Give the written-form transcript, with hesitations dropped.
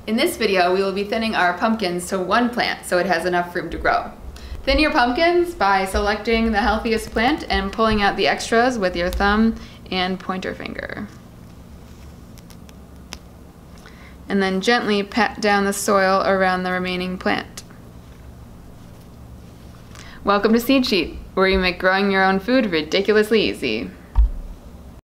In this video, we will be thinning our pumpkins to one plant so it has enough room to grow. Thin your pumpkins by selecting the healthiest plant and pulling out the extras with your thumb and pointer finger. And then gently pat down the soil around the remaining plant. Welcome to Seed Sheet, where you make growing your own food ridiculously easy.